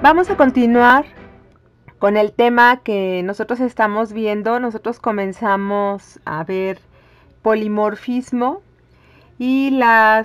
Vamos a continuar con el tema que nosotros estamos viendo. Nosotros comenzamos a ver polimorfismo y las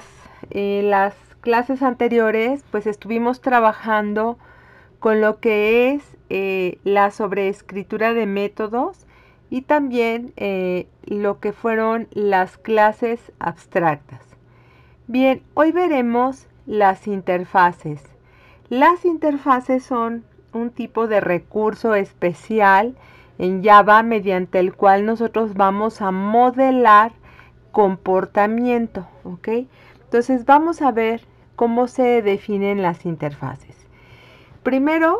clases anteriores pues estuvimos trabajando con lo que es la sobreescritura de métodos y también lo que fueron las clases abstractas. Bien, hoy veremos las interfaces. Las interfaces son un tipo de recurso especial en Java mediante el cual nosotros vamos a modelar comportamiento, ¿ok? Entonces vamos a ver cómo se definen las interfaces. Primero,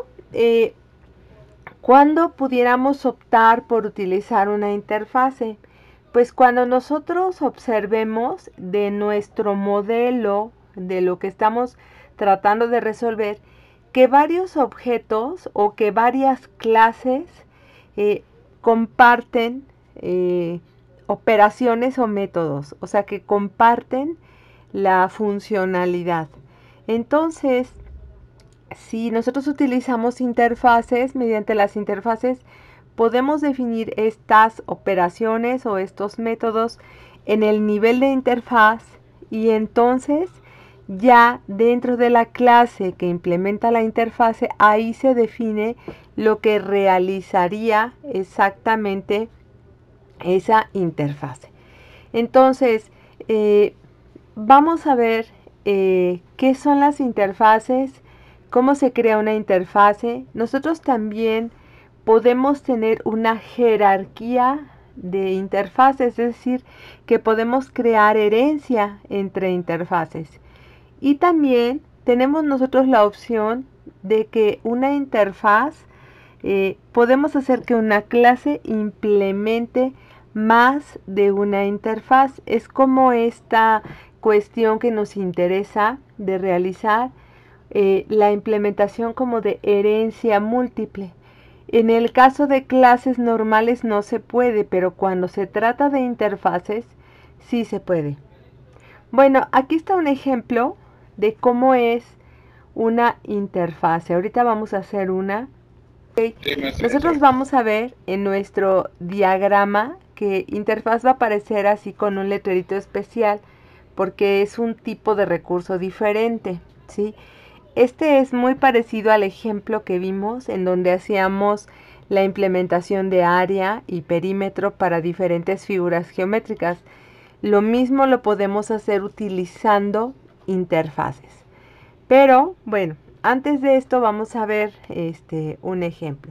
¿cuándo pudiéramos optar por utilizar una interfase? Pues cuando nosotros observemos de nuestro modelo, de lo que estamos tratando de resolver, que varios objetos o que varias clases comparten operaciones o métodos, o sea que comparten la funcionalidad. Entonces, si nosotros utilizamos interfaces, mediante las interfaces podemos definir estas operaciones o estos métodos en el nivel de interfaz y entonces ya dentro de la clase que implementa la interfase, ahí se define lo que realizaría exactamente esa interfase. Entonces, vamos a ver qué son las interfaces, cómo se crea una interfase. Nosotros también podemos tener una jerarquía de interfaces, es decir, que podemos crear herencia entre interfaces. Y también tenemos nosotros la opción de que una interfaz, podemos hacer que una clase implemente más de una interfaz. Es como esta cuestión que nos interesa de realizar, la implementación como de herencia múltiple. En el caso de clases normales no se puede, pero cuando se trata de interfaces sí se puede. Bueno, aquí está un ejemplo de cómo es una interfase. Ahorita vamos a hacer una. Okay. Nosotros vamos a ver en nuestro diagrama que interfaz va a aparecer así con un letrerito especial porque es un tipo de recurso diferente, ¿sí? Este es muy parecido al ejemplo que vimos en donde hacíamos la implementación de área y perímetro para diferentes figuras geométricas. Lo mismo lo podemos hacer utilizando interfaces. Pero bueno, antes de esto vamos a ver un ejemplo.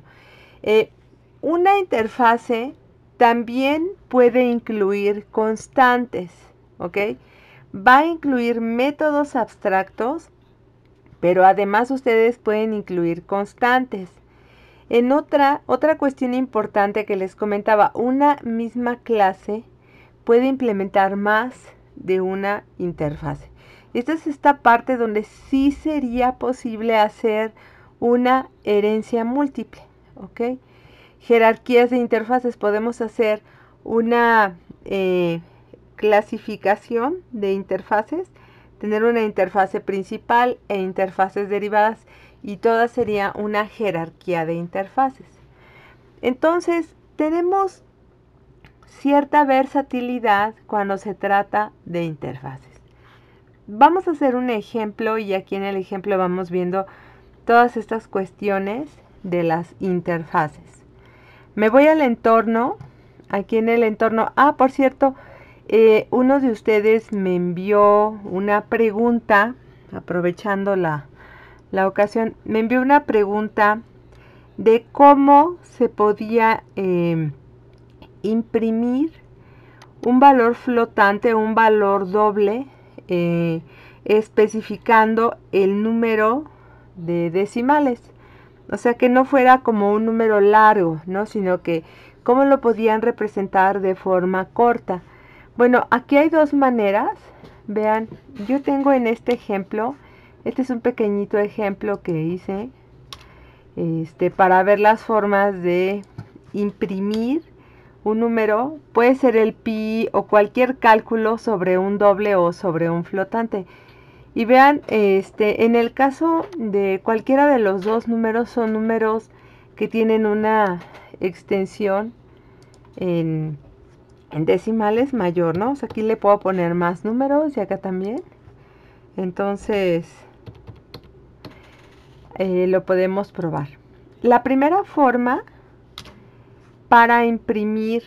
Una interfase también puede incluir constantes, ¿ok? Va a incluir métodos abstractos, pero además ustedes pueden incluir constantes. En otra cuestión importante que les comentaba, una misma clase puede implementar más de una interfase. Esta es esta parte donde sí sería posible hacer una herencia múltiple, ¿ok? Jerarquías de interfaces, podemos hacer una clasificación de interfaces, tener una interfase principal e interfaces derivadas y toda sería una jerarquía de interfaces. Entonces, tenemos cierta versatilidad cuando se trata de interfaces. Vamos a hacer un ejemplo y aquí en el ejemplo vamos viendo todas estas cuestiones de las interfaces. Me voy al entorno. Aquí en el entorno, por cierto, uno de ustedes me envió una pregunta, aprovechando la ocasión, me envió una pregunta de cómo se podía imprimir un valor flotante, un valor doble, especificando el número de decimales. O sea, que no fuera como un número largo, ¿no? Sino que cómo lo podían representar de forma corta. Bueno, aquí hay dos maneras. Vean, yo tengo en este ejemplo, este es un pequeñito ejemplo que hice para ver las formas de imprimir un número. Puede ser el pi o cualquier cálculo sobre un doble o sobre un flotante. Y vean, en el caso de cualquiera de los dos números, son números que tienen una extensión en decimales mayor, ¿no? O sea, aquí le puedo poner más números y acá también. Entonces, lo podemos probar. La primera forma para imprimir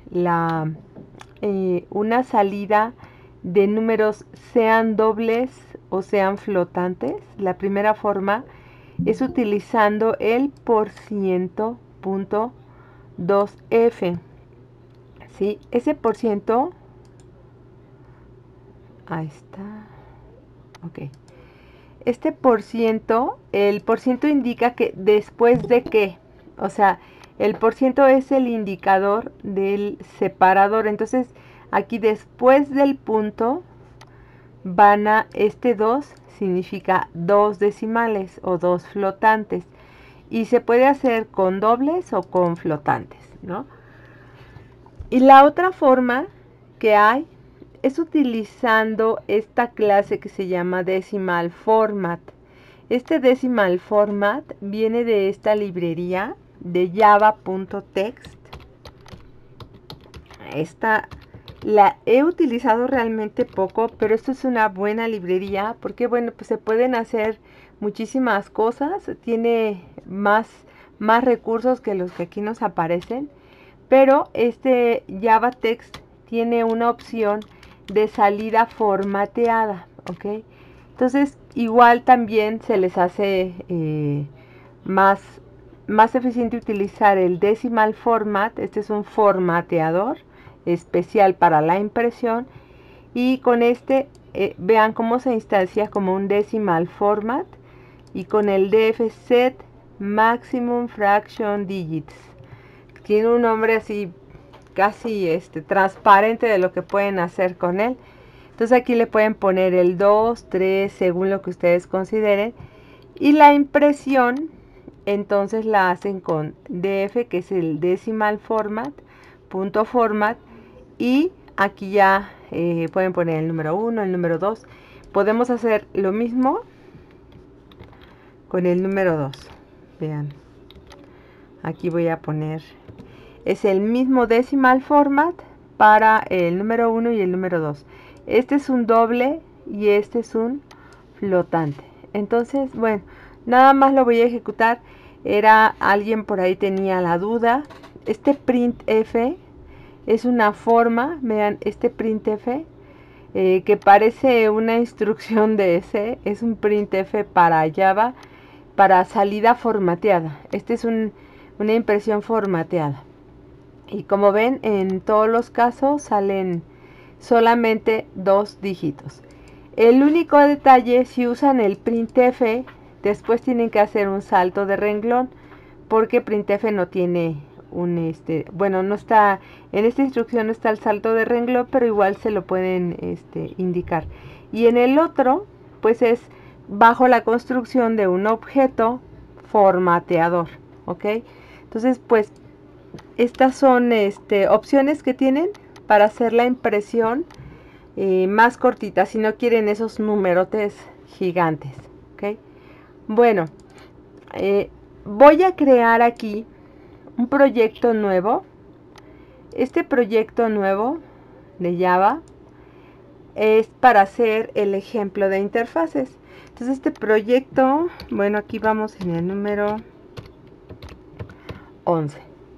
una salida de números, sean dobles o sean flotantes, la primera forma es utilizando el %.2f. ¿Sí? Ese %, ahí está, ok. Este el % indica que después de qué, o sea, el % es el indicador del separador. Entonces, aquí después del punto van a, este 2 significa 2 decimales o 2 flotantes. Y se puede hacer con dobles o con flotantes, ¿no? Y la otra forma que hay es utilizando esta clase que se llama Decimal Format. Este Decimal Format viene de esta librería de java.txt. Esta la he utilizado realmente poco, pero esto es una buena librería porque, bueno, pues se pueden hacer muchísimas cosas. Tiene más recursos que los que aquí nos aparecen. Pero este JavaText tiene una opción de salida formateada, ¿ok? Entonces, igual también se les hace más eficiente utilizar el Decimal Format. Este es un formateador especial para la impresión. Y con este, vean cómo se instancia como un Decimal Format. Y con el DFZ Maximum Fraction Digits. Tiene un nombre así casi transparente de lo que pueden hacer con él. Entonces aquí le pueden poner el 2, 3, según lo que ustedes consideren. Y la impresión, entonces la hacen con DF, que es el Decimal Format, .format. Y aquí ya pueden poner el número 1, el número 2. Podemos hacer lo mismo con el número 2. Vean. Aquí voy a poner... Es el mismo Decimal Format para el número 1 y el número 2. Este es un doble y este es un flotante. Entonces, bueno, nada más lo voy a ejecutar. Alguien por ahí tenía la duda. Este printf es una forma, vean, este printf que parece una instrucción de C, es un printf para Java, para salida formateada. Este es una impresión formateada. Y como ven, en todos los casos salen solamente 2 dígitos. El único detalle, si usan el printf, después tienen que hacer un salto de renglón, porque printf no tiene bueno, no está, en esta instrucción no está el salto de renglón, pero igual se lo pueden indicar. Y en el otro, pues es bajo la construcción de un objeto formateador, ¿ok? Entonces, pues, estas son opciones que tienen para hacer la impresión más cortita, si no quieren esos numerotes gigantes, ¿ok? Bueno, voy a crear aquí un proyecto nuevo. Este proyecto nuevo de Java es para hacer el ejemplo de interfaces. Entonces este proyecto, bueno, aquí vamos en el número 11.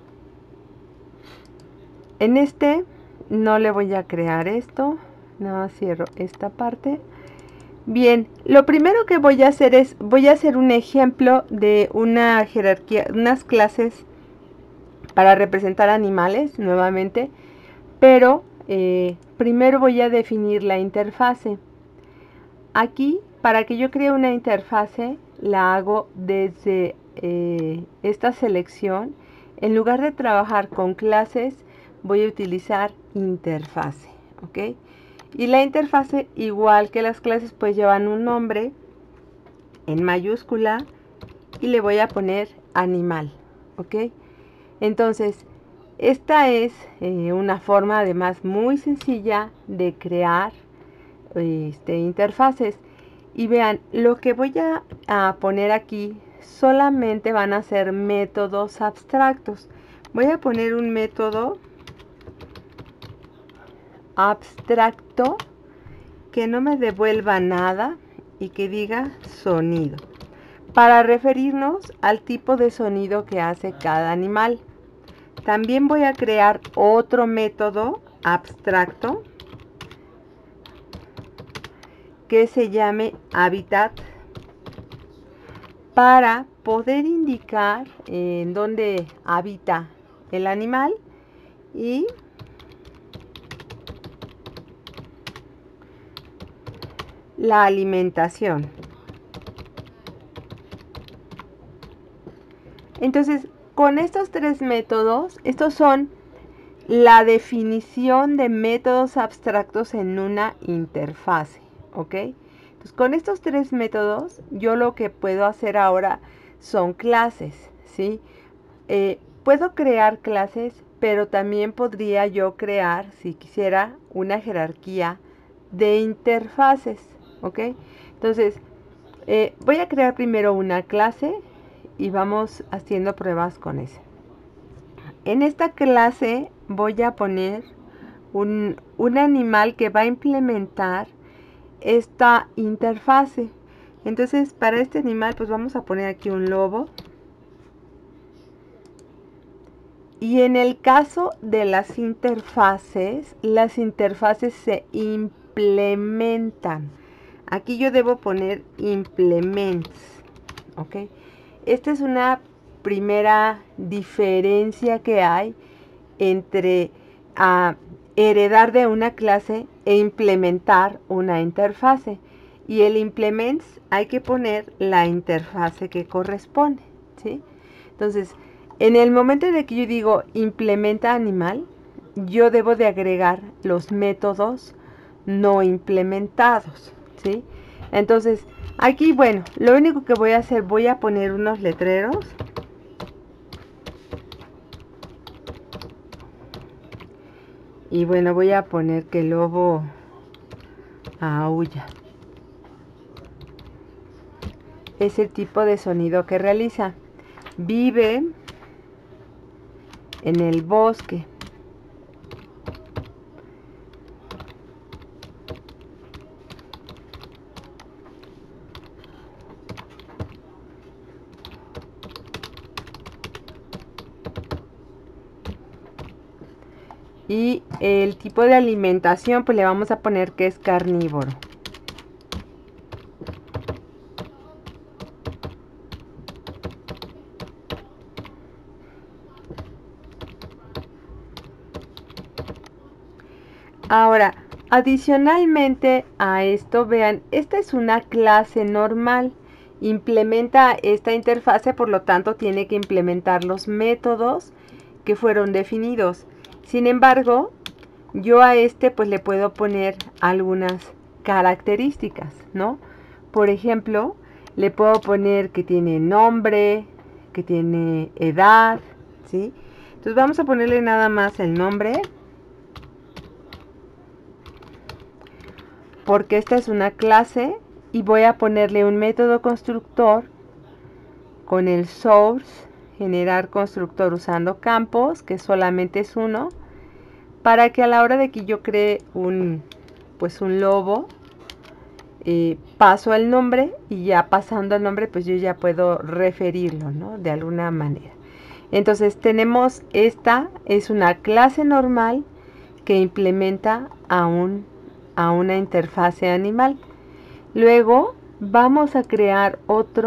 En este no le voy a crear esto, no, cierro esta parte. Bien, lo primero que voy a hacer es, voy a hacer un ejemplo de una jerarquía, unas clases para representar animales nuevamente, pero primero voy a definir la interfase. Aquí, para que yo cree una interfase, la hago desde esta selección. En lugar de trabajar con clases, voy a utilizar interfase, ¿ok? Y la interfase, igual que las clases, pues llevan un nombre en mayúscula y le voy a poner animal, ¿ok? Entonces, esta es una forma además muy sencilla de crear interfaces. Y vean, lo que voy a poner aquí solamente van a ser métodos abstractos. Voy a poner un método abstracto que no me devuelva nada y que diga sonido, para referirnos al tipo de sonido que hace cada animal. También voy a crear otro método abstracto que se llame Habitat, para poder indicar en dónde habita el animal y la alimentación. Entonces, con estos tres métodos, estos son la definición de métodos abstractos en una interfase, ¿ok? Entonces, con estos tres métodos, yo lo que puedo hacer ahora son clases, ¿sí? Puedo crear clases, pero también podría yo crear, si quisiera, una jerarquía de interfaces, ¿ok? Entonces, voy a crear primero una clase y vamos haciendo pruebas con esa. En esta clase voy a poner un animal que va a implementar esta interfase. Entonces, para este animal, pues vamos a poner aquí un lobo. Y en el caso de las interfaces se implementan. Aquí yo debo poner implements, ¿ok? Esta es una primera diferencia que hay entre heredar de una clase e implementar una interfase. Y el implements hay que poner la interfase que corresponde, ¿sí? Entonces, en el momento en el que yo digo implementa animal, yo debo de agregar los métodos no implementados, ¿sí? Entonces, aquí, bueno, lo único que voy a hacer, voy a poner unos letreros. Y bueno, voy a poner que el lobo aúlla. Es el tipo de sonido que realiza. Vive en el bosque. Y el tipo de alimentación, pues le vamos a poner que es carnívoro. Ahora, adicionalmente a esto, vean, esta es una clase normal. Implementa esta interfase, por lo tanto, tiene que implementar los métodos que fueron definidos. Sin embargo, yo a este pues le puedo poner algunas características, ¿no? Por ejemplo, le puedo poner que tiene nombre, que tiene edad, ¿sí? Entonces vamos a ponerle nada más el nombre, porque esta es una clase, y voy a ponerle un método constructor con el source, generar constructor usando campos, que solamente es uno, para que a la hora de que yo cree un lobo, paso el nombre, y ya pasando el nombre, pues yo ya puedo referirlo, ¿no? De alguna manera. Entonces tenemos, esta es una clase normal que implementa a una interfase animal. Luego vamos a crear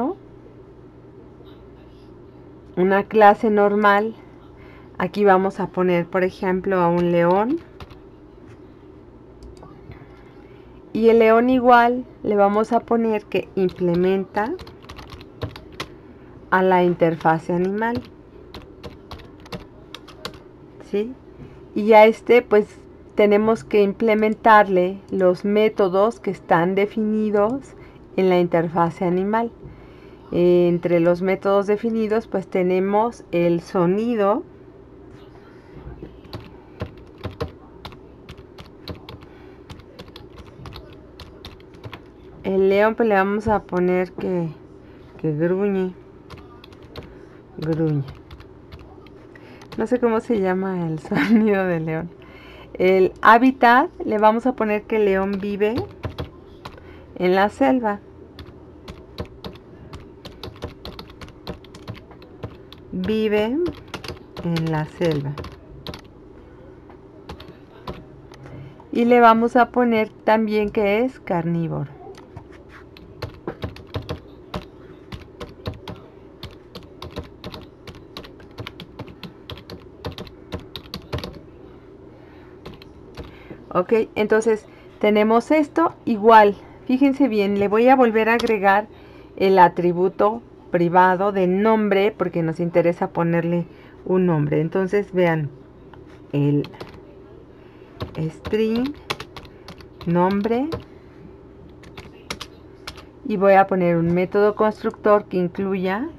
una clase normal. Aquí vamos a poner, por ejemplo, a un león. Y el león igual le vamos a poner que implementa a la interfase animal, ¿sí? Y a este pues tenemos que implementarle los métodos que están definidos en la interfase animal. Entre los métodos definidos pues tenemos el sonido, el león pues le vamos a poner que gruñe. Gruñe. No sé cómo se llama el sonido del león. El hábitat le vamos a poner que el león vive en la selva. Vive en la selva. Y le vamos a poner también que es carnívoro. Ok, entonces tenemos esto igual. Fíjense bien, le voy a volver a agregar el atributo privado de nombre porque nos interesa ponerle un nombre. Entonces vean, el string nombre, y voy a poner un método constructor que incluya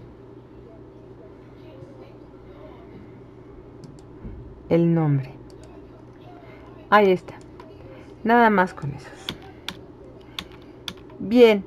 el nombre. Ahí está, nada más con esos. Bien,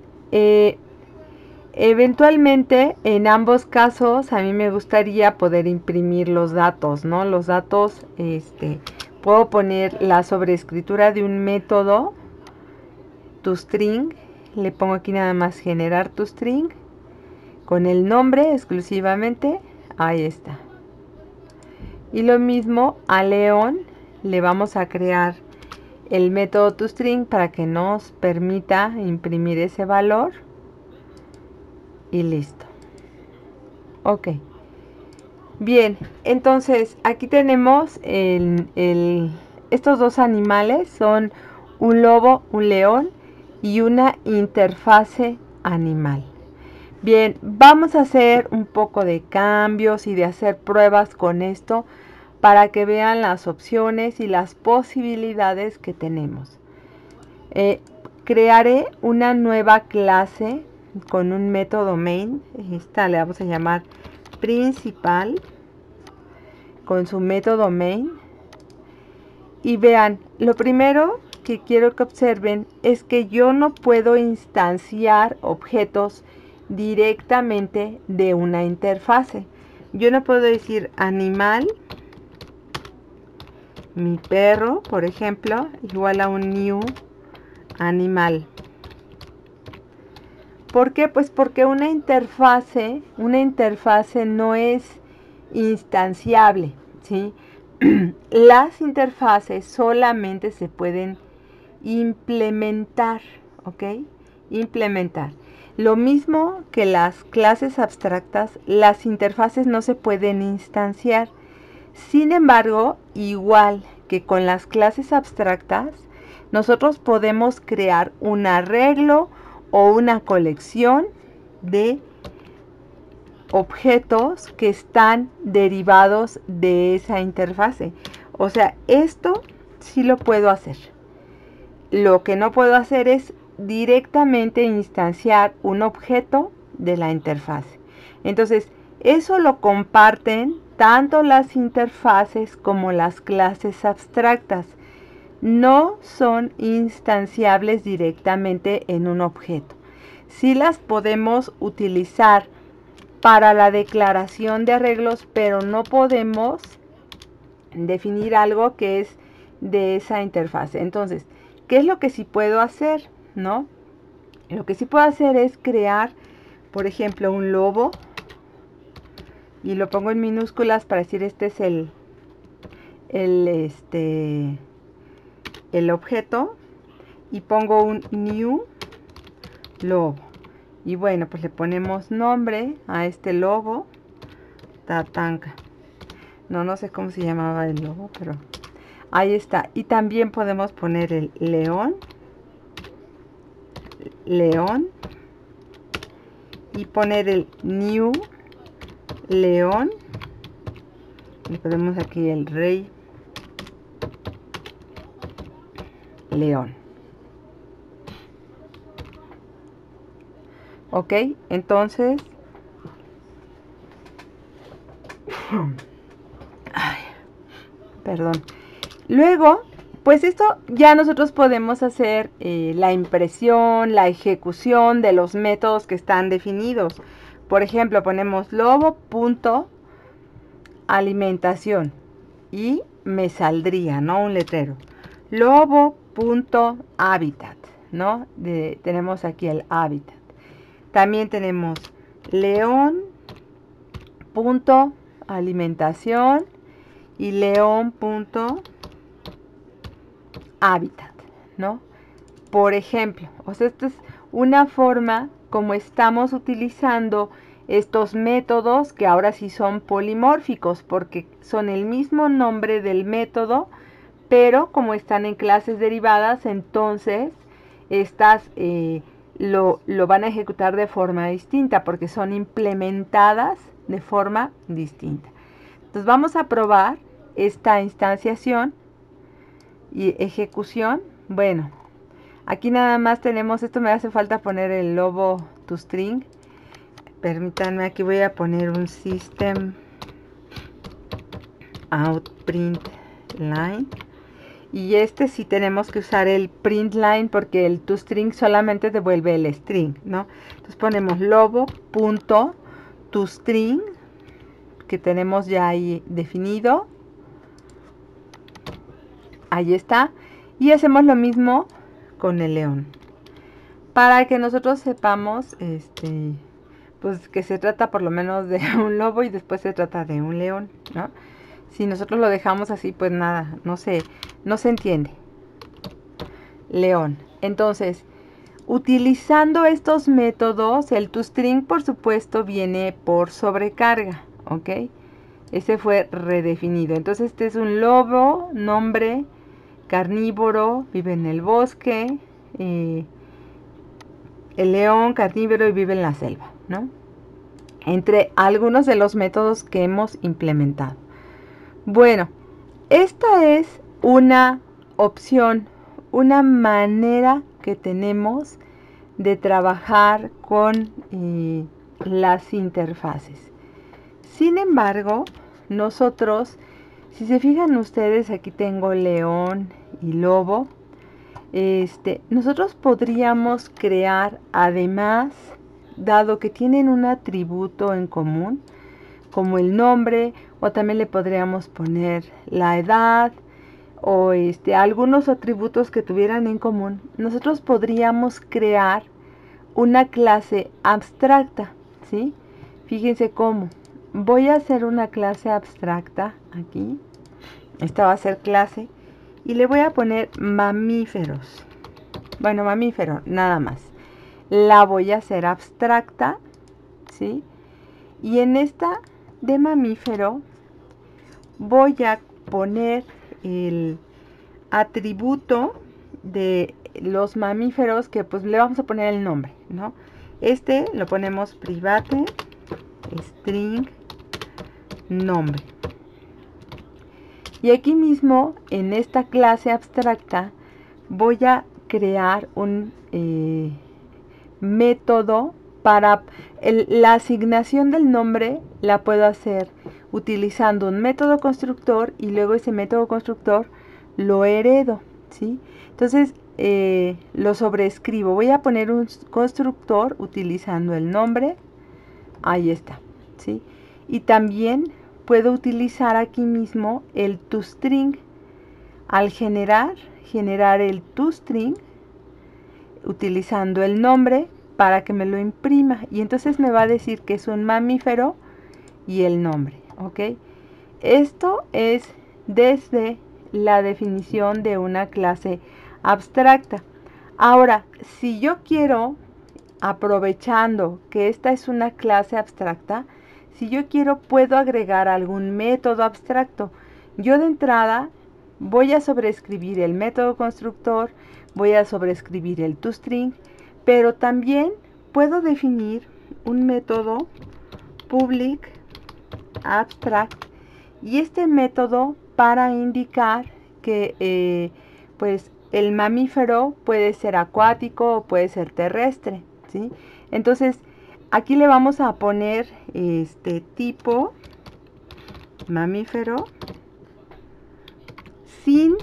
eventualmente en ambos casos a mí me gustaría poder imprimir los datos, ¿no? Los datos, puedo poner la sobreescritura de un método, toString, le pongo aquí nada más generar toString, con el nombre exclusivamente, ahí está. Y lo mismo a León, le vamos a crear el método toString para que nos permita imprimir ese valor. Y listo. Ok. Bien, entonces aquí tenemos estos dos animales, son un lobo, un león y una interfase animal. Bien, vamos a hacer un poco de cambios y de hacer pruebas con esto para que vean las opciones y las posibilidades que tenemos. Crearé una nueva clase con un método main. Esta le vamos a llamar principal, con su método main. Y vean, lo primero que quiero que observen es que yo no puedo instanciar objetos directamente de una interfase. Yo no puedo decir animal, mi perro, por ejemplo, igual a un new animal. ¿Por qué? Pues porque una interfase no es instanciable, ¿sí? Las interfaces solamente se pueden implementar, ¿ok? Implementar. Lo mismo que las clases abstractas, las interfaces no se pueden instanciar. Sin embargo, igual que con las clases abstractas, nosotros podemos crear un arreglo o una colección de objetos que están derivados de esa interfase. O sea, esto sí lo puedo hacer. Lo que no puedo hacer es directamente instanciar un objeto de la interfase. Entonces, eso lo comparten tanto las interfaces como las clases abstractas. No son instanciables directamente en un objeto. Sí las podemos utilizar para la declaración de arreglos, pero no podemos definir algo que es de esa interfase. Entonces, ¿qué es lo que sí puedo hacer? ¿No? Lo que sí puedo hacer es crear, por ejemplo, un lobo, y lo pongo en minúsculas para decir este es el objeto, y pongo un new lobo. Y bueno, pues le ponemos nombre a este lobo, Tatanka. No sé cómo se llamaba el lobo, pero ahí está. Y también podemos poner el león, y poner el new león. Le ponemos aquí el rey león. Ok, entonces perdón. Luego pues esto ya nosotros podemos hacer la impresión, la ejecución de los métodos que están definidos. Por ejemplo, ponemos lobo.alimentación y me saldría, ¿no? Un letrero. Lobo.hábitat, ¿no? Tenemos aquí el hábitat. También tenemos león.alimentación y león.hábitat, ¿no? Por ejemplo, o sea, esta es una forma como estamos utilizando estos métodos que ahora sí son polimórficos porque son el mismo nombre del método, pero como están en clases derivadas, entonces estas lo van a ejecutar de forma distinta porque son implementadas de forma distinta. Entonces vamos a probar esta instanciación y ejecución. Bueno, aquí nada más tenemos, esto me hace falta poner el lobo toString. Permítanme, aquí voy a poner un system out print line. Y sí tenemos que usar el print line porque el toString solamente devuelve el string, ¿no? Entonces ponemos lobo.toString, que tenemos ya ahí definido. Ahí está. Y hacemos lo mismo con el león. Para que nosotros sepamos, pues que se trata por lo menos de un lobo y después se trata de un león, ¿no? Si nosotros lo dejamos así, pues nada, no se entiende. León. Entonces, utilizando estos métodos, el toString por supuesto viene por sobrecarga, ¿ok? Ese fue redefinido. Entonces este es un lobo, nombre, carnívoro, vive en el bosque, el león carnívoro y vive en la selva, ¿no? Entre algunos de los métodos que hemos implementado. Bueno, esta es una opción, una manera que tenemos de trabajar con las interfaces. Sin embargo, nosotros, si se fijan ustedes, aquí tengo león y lobo. Nosotros podríamos crear, además, dado que tienen un atributo en común, como el nombre, o también le podríamos poner la edad, o algunos atributos que tuvieran en común, nosotros podríamos crear una clase abstracta, ¿sí? Fíjense cómo. Voy a hacer una clase abstracta aquí. Esta va a ser clase. Y le voy a poner mamíferos. Bueno, mamífero, nada más. La voy a hacer abstracta, ¿sí? Y en esta de mamífero voy a poner el atributo de los mamíferos que pues le vamos a poner el nombre, ¿no? Lo ponemos private string nombre. Y aquí mismo en esta clase abstracta voy a crear un método para la asignación del nombre. La puedo hacer utilizando un método constructor y luego ese método constructor lo heredo, ¿sí? Entonces lo sobreescribo. Voy a poner un constructor utilizando el nombre. Ahí está, ¿sí? Y también puedo utilizar aquí mismo el toString. Al generar el toString utilizando el nombre para que me lo imprima. Y entonces me va a decir que es un mamífero y el nombre, ¿ok? Esto es desde la definición de una clase abstracta. Ahora, si yo quiero, aprovechando que esta es una clase abstracta, si yo quiero puedo agregar algún método abstracto. Yo de entrada voy a sobreescribir el método constructor, voy a sobreescribir el toString, pero también puedo definir un método public abstract y este método para indicar que pues el mamífero puede ser acuático o puede ser terrestre, ¿sí? Entonces aquí le vamos a poner tipo mamífero sin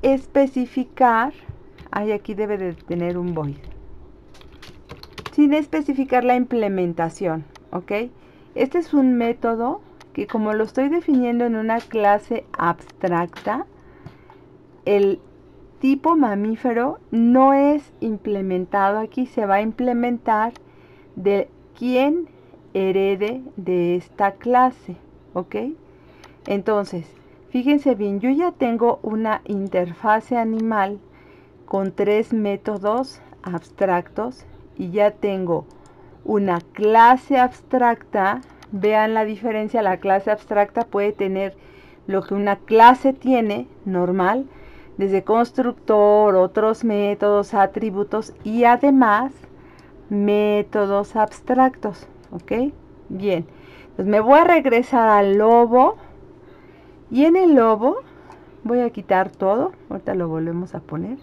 especificar, aquí debe de tener un void, sin especificar la implementación, ¿ok? Este es un método que, como lo estoy definiendo en una clase abstracta, el tipo mamífero no es implementado aquí, se va a implementar de quien herede de esta clase, ¿ok? Entonces, fíjense bien, yo ya tengo una interfase animal con 3 métodos abstractos y ya tengo una clase abstracta. Vean la diferencia, la clase abstracta puede tener lo que una clase tiene normal, desde constructor, otros métodos, atributos y además métodos abstractos, ¿ok? Bien, entonces me voy a regresar al lobo y en el lobo voy a quitar todo, ahorita lo volvemos a poner.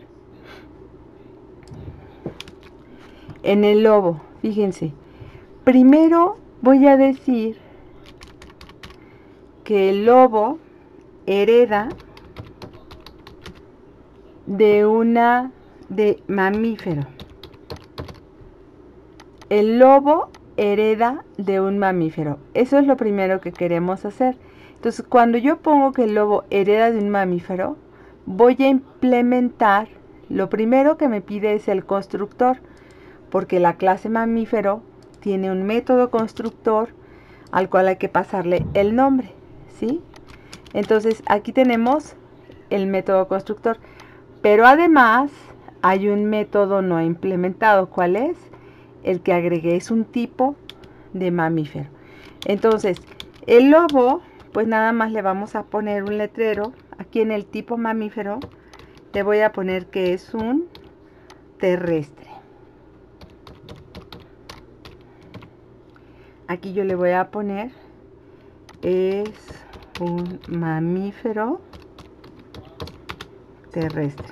En el lobo, fíjense, primero voy a decir que el lobo hereda de mamífero. El lobo hereda de un mamífero. Eso es lo primero que queremos hacer. Entonces, cuando yo pongo que el lobo hereda de un mamífero, voy a implementar, lo primero que me pide es el constructor, porque la clase mamífero tiene un método constructor al cual hay que pasarle el nombre, ¿sí? Entonces, aquí tenemos el método constructor, pero además hay un método no implementado. ¿Cuál es? El que agregué, es un tipo de mamífero. Entonces, el lobo, pues nada más le vamos a poner un letrero. Aquí en el tipo mamífero le voy a poner que es un terrestre. Aquí yo le voy a poner es un mamífero terrestre.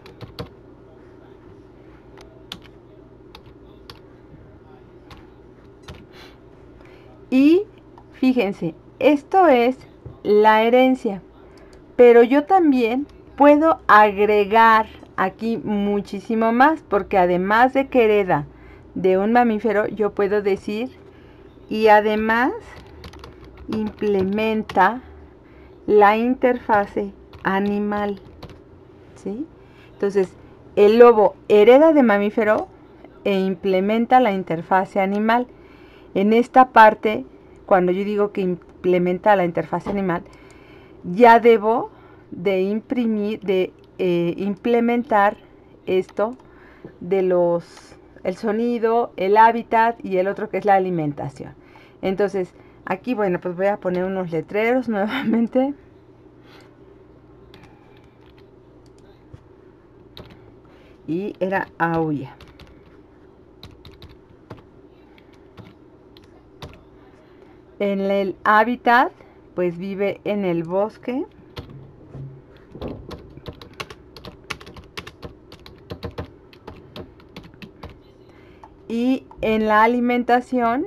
Y fíjense, esto es la herencia, pero yo también puedo agregar aquí muchísimo más, porque además de que hereda de un mamífero, yo puedo decir y además implementa la interfase animal, ¿sí? Entonces, el lobo hereda de mamífero e implementa la interfase animal. En esta parte, cuando yo digo que implementa la interfase animal, ya debo de implementar esto de el sonido, el hábitat y el otro que es la alimentación. Entonces, aquí, bueno, pues voy a poner unos letreros nuevamente. Y era aulla. En el hábitat, pues vive en el bosque. Y en la alimentación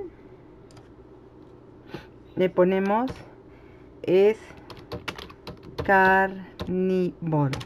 le ponemos es carnívoro.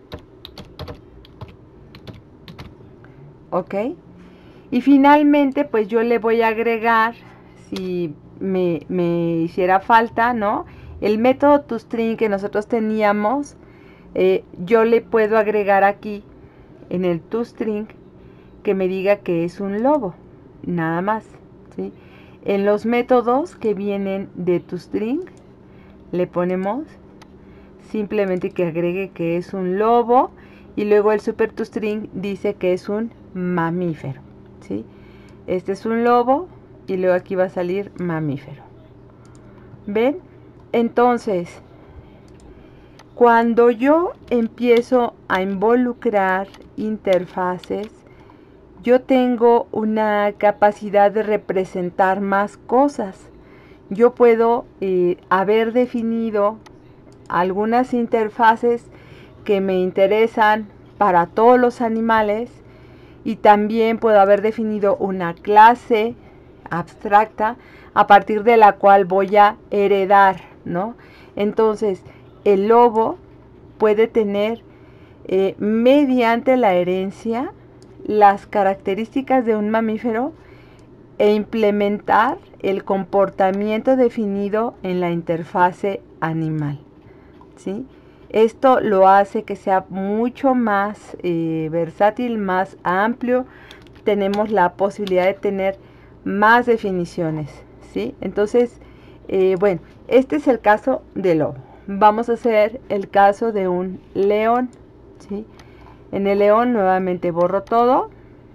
¿Ok? Y finalmente, pues yo le voy a agregar, si me hiciera falta, ¿no? El método toString que nosotros teníamos, yo le puedo agregar aquí en el toString que me diga que es un lobo, nada más, ¿sí? En los métodos que vienen de toString le ponemos simplemente que agregue que es un lobo y luego el super toString dice que es un mamífero, ¿sí? Este es un lobo y luego aquí va a salir mamífero. ¿Ven? Entonces, cuando yo empiezo a involucrar interfaces, yo tengo una capacidad de representar más cosas. Yo puedo haber definido algunas interfaces que me interesan para todos los animales y también puedo haber definido una clase abstracta a partir de la cual voy a heredar, ¿no? Entonces, el lobo puede tener mediante la herencia las características de un mamífero e implementar el comportamiento definido en la interfase animal, ¿sí? Esto lo hace que sea mucho más versátil, más amplio. Tenemos la posibilidad de tener más definiciones, ¿sí? Entonces, bueno, este es el caso del lobo. Vamos a hacer el caso de un león, ¿sí? En el león nuevamente borro todo.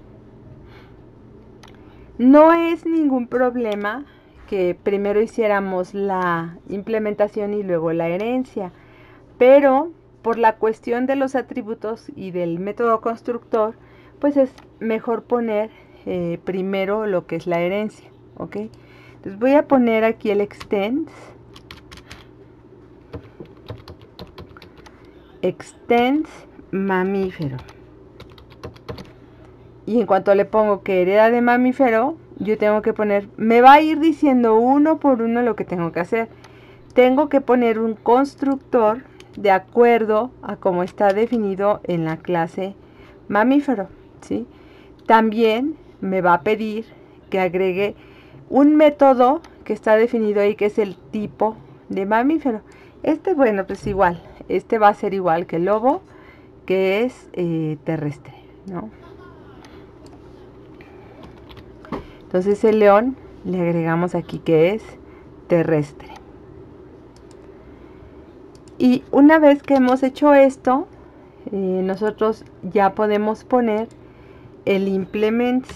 No es ningún problema que primero hiciéramos la implementación y luego la herencia, pero por la cuestión de los atributos y del método constructor, pues es mejor poner primero lo que es la herencia, ¿ok? Entonces voy a poner aquí el extends mamífero. Y en cuanto le pongo que hereda de mamífero, yo tengo que poner, me va a ir diciendo uno por uno lo que tengo que hacer. Tengo que poner un constructor de acuerdo a cómo está definido en la clase mamífero, ¿sí? También me va a pedir que agregue un método que está definido ahí, que es el tipo de mamífero. Bueno, pues igual, va a ser igual que el lobo, que es terrestre, ¿no? Entonces el león le agregamos aquí que es terrestre. Y una vez que hemos hecho esto, nosotros ya podemos poner el implements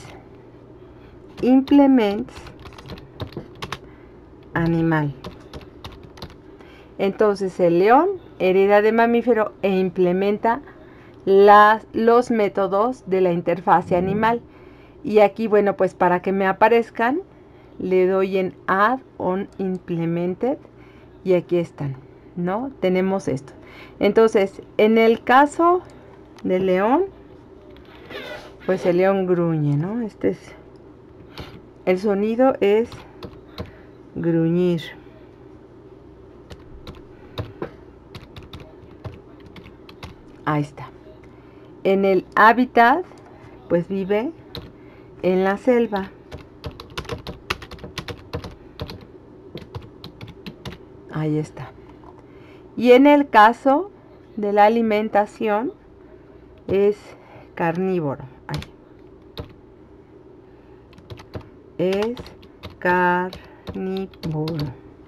animal. Entonces el león hereda de mamífero e implementa los métodos de la interfase animal. Y aquí, bueno, pues para que me aparezcan, le doy en Add on Implemented y aquí están, ¿no? Tenemos esto. Entonces, en el caso del león, pues el león gruñe, ¿no? El sonido es gruñir. Ahí está. En el hábitat, pues vive en la selva. Ahí está. Y en el caso de la alimentación es carnívoro. Ahí. Es carnívoro.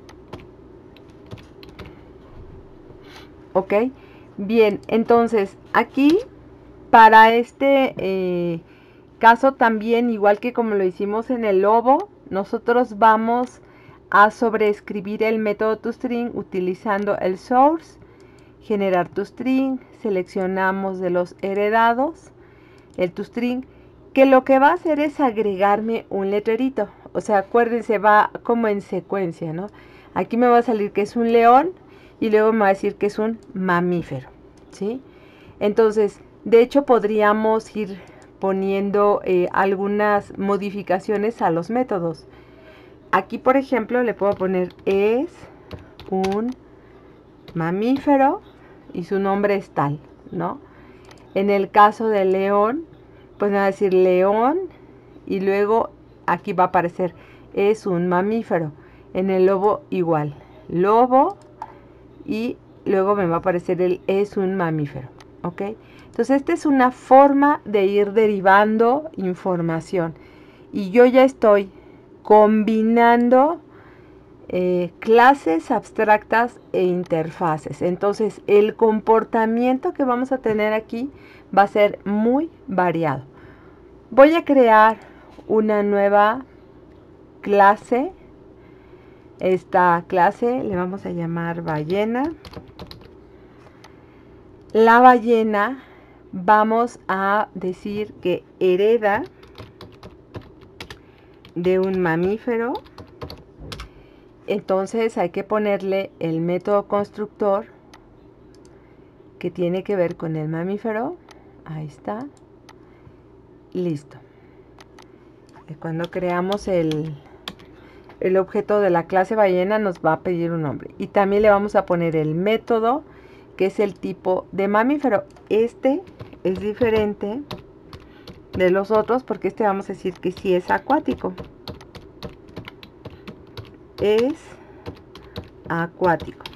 ¿Ok? Bien, entonces aquí para este caso también, igual que como lo hicimos en el lobo, nosotros vamos a sobreescribir el método toString utilizando el source, generar toString, seleccionamos de los heredados el toString, que lo que va a hacer es agregarme un letrerito. O sea, acuérdense, va como en secuencia, ¿no? Aquí me va a salir que es un león y luego me va a decir que es un mamífero, ¿sí? Entonces, de hecho, podríamos ir poniendo algunas modificaciones a los métodos. Aquí, por ejemplo, le puedo poner es un mamífero y su nombre es tal, ¿no? En el caso del león, pues me va a decir león y luego aquí va a aparecer es un mamífero. En el lobo igual, lobo y luego me va a aparecer el es un mamífero, ¿ok? Entonces esta es una forma de ir derivando información y yo ya estoy combinando clases abstractas e interfaces. Entonces el comportamiento que vamos a tener aquí va a ser muy variado. Voy a crear una nueva clase. Esta clase le vamos a llamar ballena. La ballena vamos a decir que hereda de un mamífero. Entonces hay que ponerle el método constructor que tiene que ver con el mamífero. Ahí está. Listo. Cuando creamos el objeto de la clase ballena nos va a pedir un nombre. Y también le vamos a poner el método que es el tipo de mamífero. Este es diferente de los otros porque este vamos a decir que sí es acuático. Es acuático.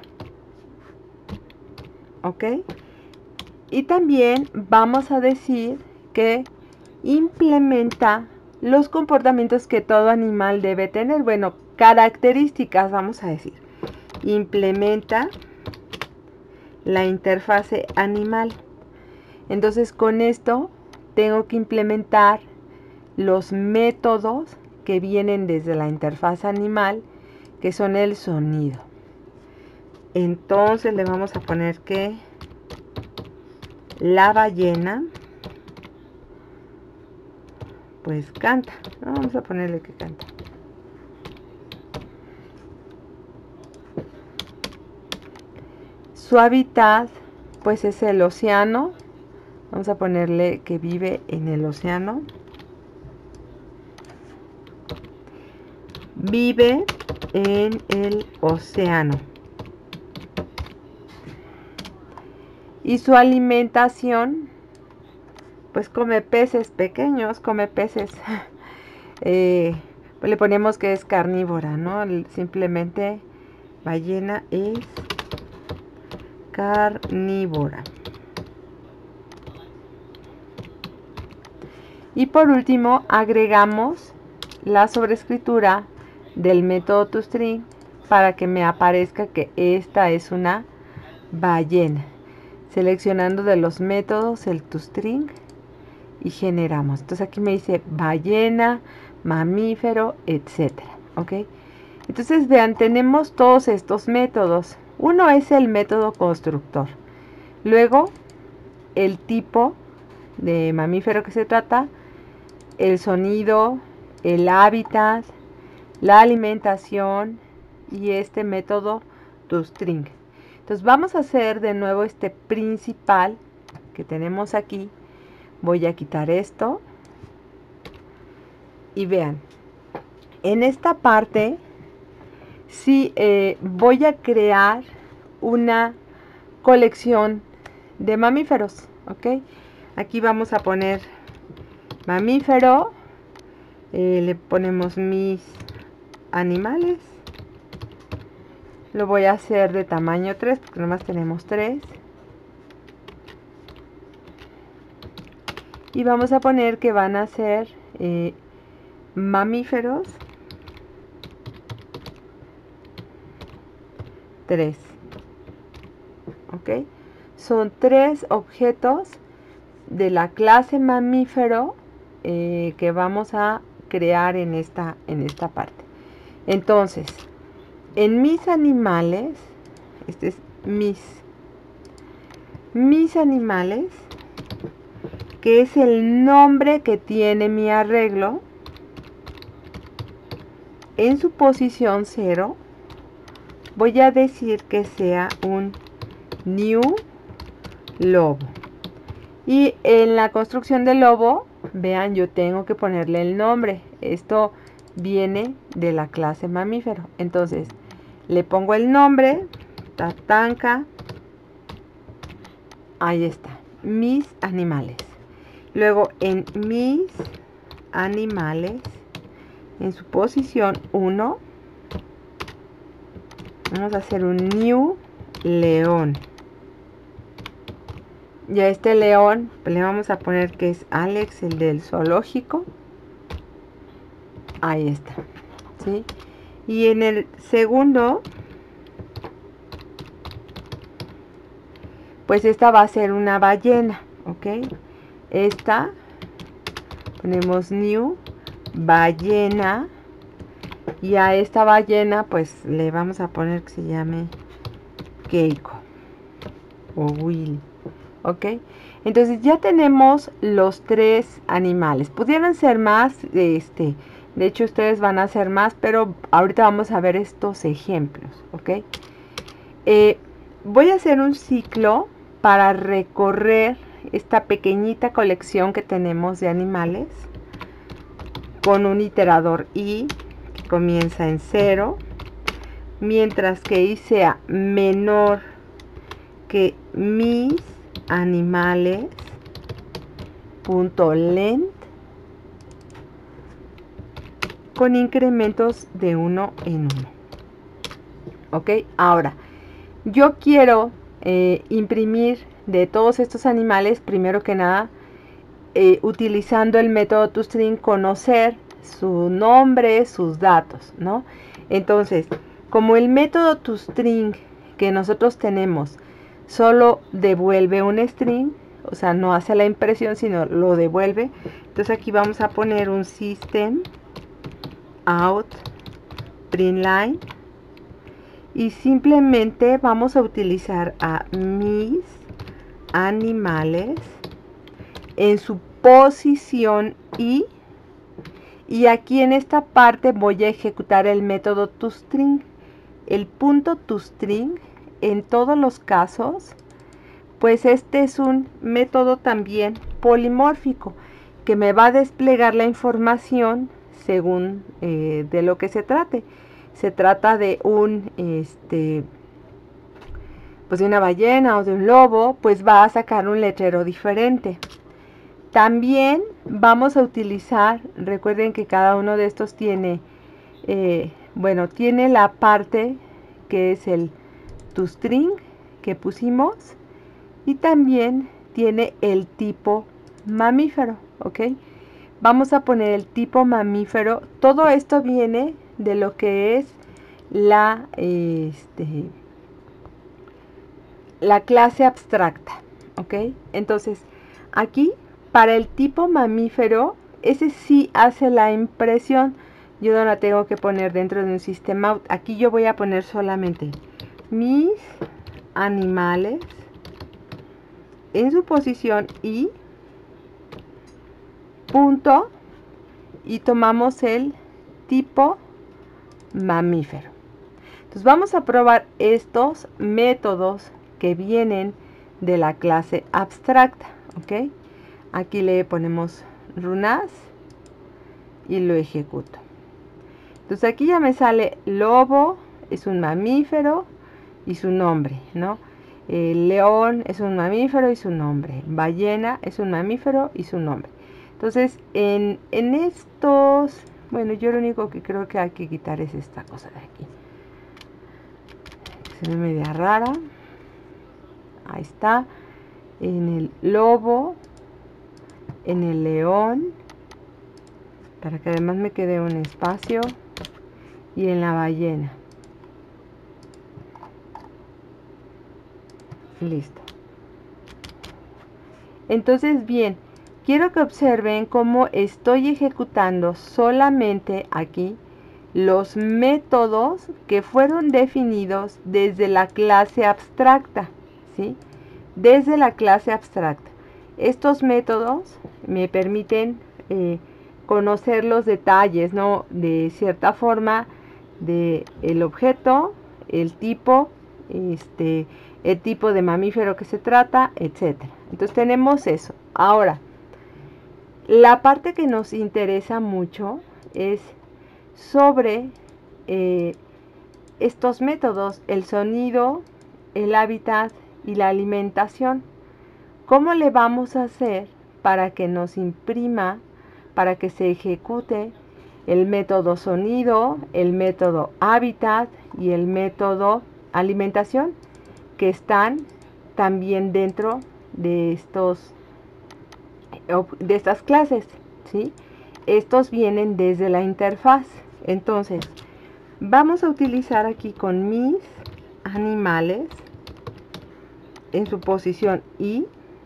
¿Ok? Y también vamos a decir que implementa los comportamientos que todo animal debe tener. Bueno, características, vamos a decir. Implementa la interfase animal. Entonces, con esto tengo que implementar los métodos que vienen desde la interfaz animal, que son el sonido. Entonces le vamos a poner que la ballena pues canta. Vamos a ponerle que canta. Su hábitat pues es el océano. Vamos a ponerle que vive en el océano. Vive en el océano. Y su alimentación, pues come peces pequeños, come peces. Pues le ponemos que es carnívora, ¿no? Simplemente ballena es carnívora. Y por último agregamos la sobrescritura del método toString para que me aparezca que esta es una ballena. Seleccionando de los métodos el toString y generamos. Entonces aquí me dice ballena, mamífero, etcétera. ¿Ok? Entonces vean, tenemos todos estos métodos. Uno es el método constructor. Luego el tipo de mamífero que se trata, el sonido, el hábitat, la alimentación y este método toString. Entonces vamos a hacer de nuevo este principal que tenemos aquí. Voy a quitar esto y vean, en esta parte sí voy a crear una colección de mamíferos. ¿Ok? Aquí vamos a poner mamífero, le ponemos mis animales. Lo voy a hacer de tamaño 3 porque nomás tenemos 3. Y vamos a poner que van a ser mamíferos 3. ¿Ok? Son 3 objetos de la clase mamífero que vamos a crear en esta parte. Entonces, en mis animales, este es mis animales, que es el nombre que tiene mi arreglo, en su posición 0, voy a decir que sea un new lobo. Y en la construcción del lobo, vean, yo tengo que ponerle el nombre. Esto viene de la clase mamífero. Entonces, le pongo el nombre, Tatanka. Ahí está, mis animales. Luego en mis animales, en su posición 1, vamos a hacer un new león. Y a este león pues le vamos a poner que es Alex, el del zoológico. Ahí está, ¿sí? Y en el segundo, pues esta va a ser una ballena, ¿ok? Esta, ponemos new ballena. Y a esta ballena, pues le vamos a poner que se llame Keiko o Willy, ¿ok? Entonces ya tenemos los 3 animales. Pudieran ser más, de hecho ustedes van a hacer más, pero ahorita vamos a ver estos ejemplos, ¿ok? Voy a hacer un ciclo para recorrer esta pequeñita colección que tenemos de animales con un iterador i que comienza en 0, mientras que i sea menor que mis animales punto length con incrementos de 1 en 1. Ok, ahora yo quiero imprimir de todos estos animales, primero que nada, utilizando el método toString, conocer su nombre, sus datos, ¿no? Entonces, como el método toString que nosotros tenemos solo devuelve un string, o sea, no hace la impresión, sino lo devuelve, entonces aquí vamos a poner un system out println y simplemente vamos a utilizar a mis animales en su posición y aquí en esta parte voy a ejecutar el método toString. El punto toString en todos los casos, pues este es un método también polimórfico que me va a desplegar la información según de lo que se trate. Se trata de un pues de una ballena o de un lobo, pues va a sacar un letrero diferente. También vamos a utilizar, recuerden que cada uno de estos tiene, tiene la parte que es el toString que pusimos y también tiene el tipo mamífero, ¿ok? Vamos a poner el tipo mamífero. Todo esto viene de lo que es la clase abstracta, ¿ok? Entonces, aquí, para el tipo mamífero, ese sí hace la impresión. Yo no la tengo que poner dentro de un system out. Aquí yo voy a poner solamente mis animales en su posición y punto, y tomamos el tipo mamífero. Entonces vamos a probar estos métodos que vienen de la clase abstracta, ¿ok? Aquí le ponemos run as y lo ejecuto. Entonces aquí ya me sale lobo, es un mamífero y su nombre, ¿no? León es un mamífero y su nombre. Ballena es un mamífero y su nombre. Entonces en estos, bueno, yo lo único que creo que hay que quitar es esta cosa de aquí. Se ve media rara. Ahí está. En el lobo, en el león, para que además me quede un espacio, y en la ballena. Listo. Entonces, bien, quiero que observen cómo estoy ejecutando solamente aquí los métodos que fueron definidos desde la clase abstracta, ¿sí? Desde la clase abstracta. Estos métodos me permiten conocer los detalles, ¿no? De cierta forma, de el objeto, el tipo de mamífero que se trata, etc. Entonces tenemos eso. Ahora, la parte que nos interesa mucho es sobre estos métodos, el sonido, el hábitat y la alimentación. ¿Cómo le vamos a hacer para que nos imprima, para que se ejecute el método sonido, el método hábitat y el método alimentación, que están también dentro de estas clases, ¿sí? Estos vienen desde la interfaz. Entonces, vamos a utilizar aquí con mis animales en su posición y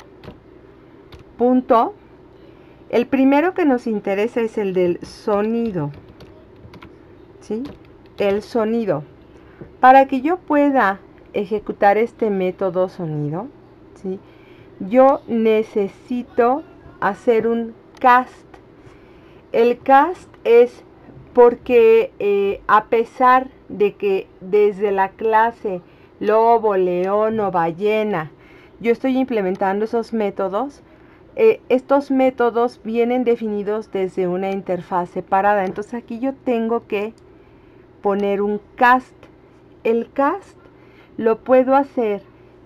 punto. El primero que nos interesa es el del sonido, ¿sí? El sonido. Para que yo pueda ejecutar este método sonido, ¿sí? Yo necesito hacer un cast. El cast es porque a pesar de que desde la clase lobo, león o ballena yo estoy implementando esos métodos, estos métodos vienen definidos desde una interfaz separada. Entonces aquí yo tengo que poner un cast. El cast lo puedo hacer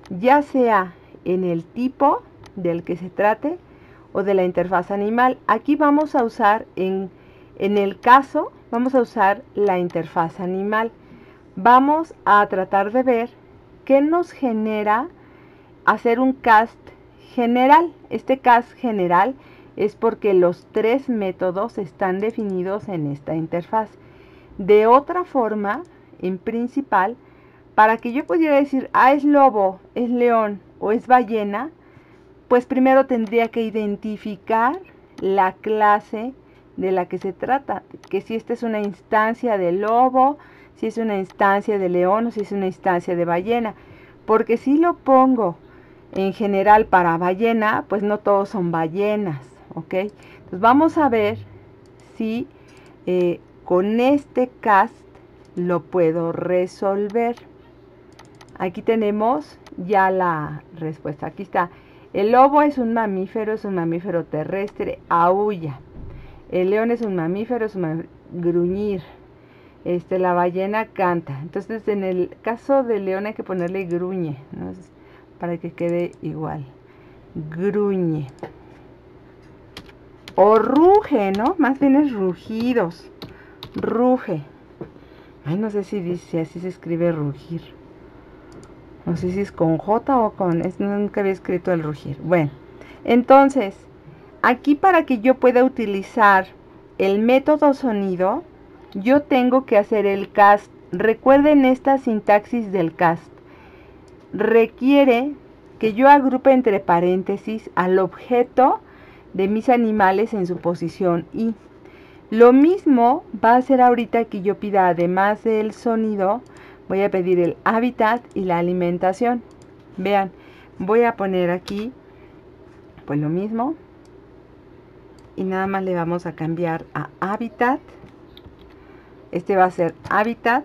ya sea en el tipo del que se trate o de la interfaz animal. Aquí vamos a usar, en el caso, vamos a usar la interfaz animal. Vamos a tratar de ver qué nos genera hacer un cast general. Este cast general es porque los 3 métodos están definidos en esta interfaz. De otra forma, en principal, para que yo pudiera decir, es lobo, es león o es ballena, pues primero tendría que identificar la clase de la que se trata, que si esta es una instancia de lobo, si es una instancia de león o si es una instancia de ballena, porque si lo pongo en general para ballena, pues no todos son ballenas, ¿ok? Entonces vamos a ver si con este cast lo puedo resolver. Aquí tenemos ya la respuesta. Aquí está. El lobo es un mamífero terrestre, aúlla. El león es un mamífero, gruñir. La ballena canta. Entonces, en el caso del león hay que ponerle gruñe, ¿no? Para que quede igual. Gruñe. O ruge, ¿no? Más bien es rugidos. Ruge. Ay, no sé si dice, así se escribe rugir. No sé si es con J o con... nunca había escrito el rugir. Bueno, entonces, aquí para que yo pueda utilizar el método sonido, yo tengo que hacer el cast. Recuerden esta sintaxis del cast. Requiere que yo agrupe entre paréntesis al objeto de mis animales en su posición y. Lo mismo va a ser ahorita que yo pida, además del sonido, voy a pedir el hábitat y la alimentación. Vean, voy a poner aquí pues lo mismo y nada más le vamos a cambiar a hábitat. Este va a ser hábitat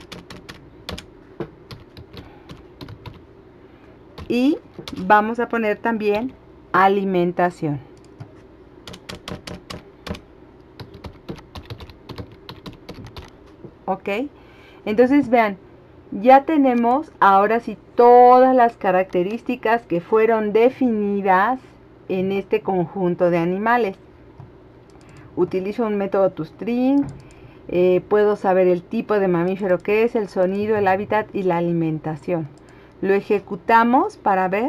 y vamos a poner también alimentación. ¿Ok? Entonces vean, ya tenemos ahora sí todas las características que fueron definidas en este conjunto de animales. Utilizo un método toString, puedo saber el tipo de mamífero que es, el sonido, el hábitat y la alimentación. Lo ejecutamos para ver.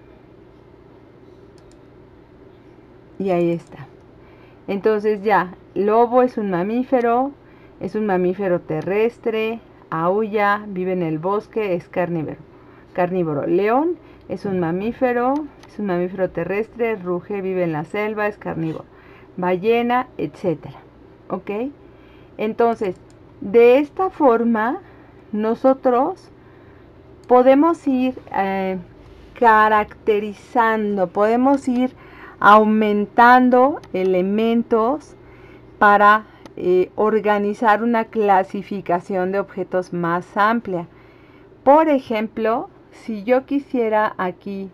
Y ahí está. Entonces ya, lobo es un mamífero terrestre, aúlla, vive en el bosque, es carnívoro. León es un mamífero terrestre, ruge, vive en la selva, es carnívoro. Ballena, etcétera. ¿Ok? Entonces, de esta forma, nosotros podemos ir caracterizando, podemos ir aumentando elementos para organizar una clasificación de objetos más amplia. Por ejemplo, si yo quisiera aquí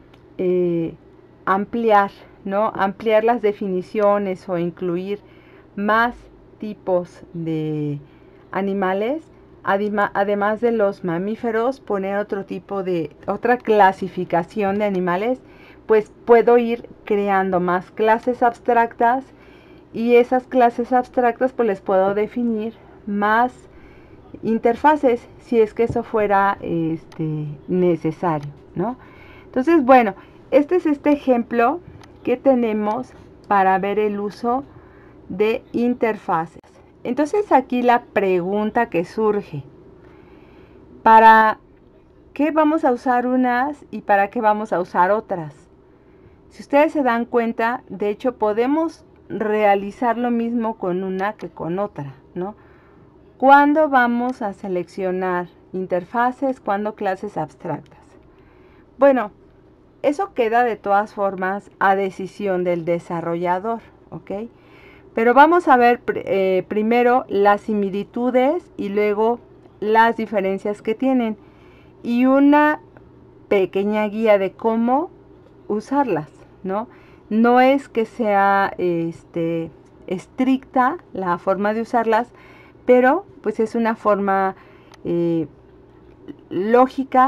ampliar, ¿no? Ampliar las definiciones o incluir más tipos de animales, además de los mamíferos, poner otra clasificación de animales, pues puedo ir creando más clases abstractas y esas clases abstractas pues les puedo definir más interfaces si es que eso fuera necesario, ¿no? Entonces, bueno, este es este ejemplo que tenemos para ver el uso de interfaces. Entonces aquí la pregunta que surge, ¿para qué vamos a usar unas y para qué vamos a usar otras? Si ustedes se dan cuenta, de hecho podemos realizar lo mismo con una que con otra, ¿no? ¿Cuándo vamos a seleccionar interfaces? ¿Cuándo clases abstractas? Bueno, eso queda de todas formas a decisión del desarrollador, ¿ok? Pero vamos a ver primero las similitudes y luego las diferencias que tienen y una pequeña guía de cómo usarlas, ¿no? No es que sea estricta la forma de usarlas, pero pues es una forma lógica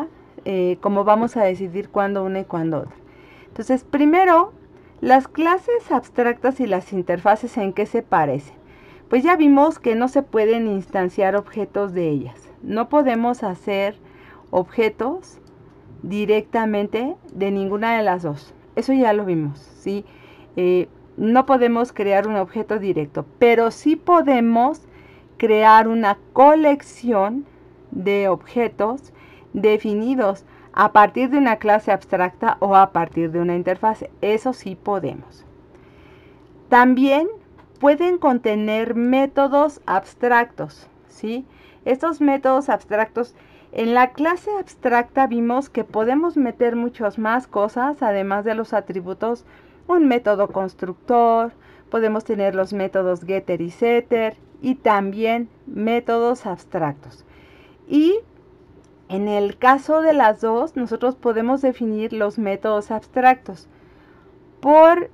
cómo vamos a decidir cuándo una y cuándo otra. Entonces, primero, las clases abstractas y las interfaces, ¿en qué se parecen? Pues ya vimos que no se pueden instanciar objetos de ellas. No podemos hacer objetos directamente de ninguna de las dos. Eso ya lo vimos, ¿sí? No podemos crear un objeto directo, pero sí podemos crear una colección de objetos definidos a partir de una clase abstracta o a partir de una interfaz. Eso sí podemos. También pueden contener métodos abstractos, ¿sí? Estos métodos abstractos, en la clase abstracta vimos que podemos meter muchas más cosas, además de los atributos, un método constructor, podemos tener los métodos getter y setter, y también métodos abstractos. Y en el caso de las dos, nosotros podemos definir los métodos abstractos. Por